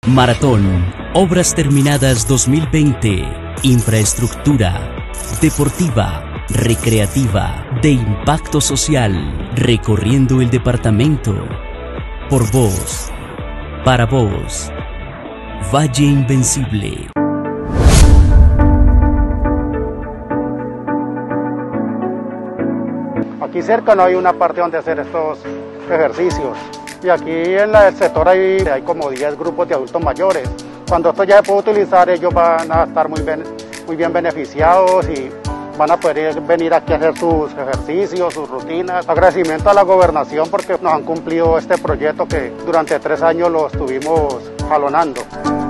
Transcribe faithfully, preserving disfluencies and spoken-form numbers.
Maratón, Obras Terminadas dos mil veinte, infraestructura, deportiva, recreativa, de impacto social, recorriendo el departamento, por vos, para vos, Valle Invencible. Aquí cerca no hay una parte donde hacer estos ejercicios. Y aquí en el sector hay, hay como diez grupos de adultos mayores. Cuando esto ya se puede utilizar, ellos van a estar muy bien, muy bien beneficiados y van a poder venir aquí a hacer sus ejercicios, sus rutinas. Agradecimiento a la gobernación porque nos han cumplido este proyecto que durante tres años lo estuvimos jalonando.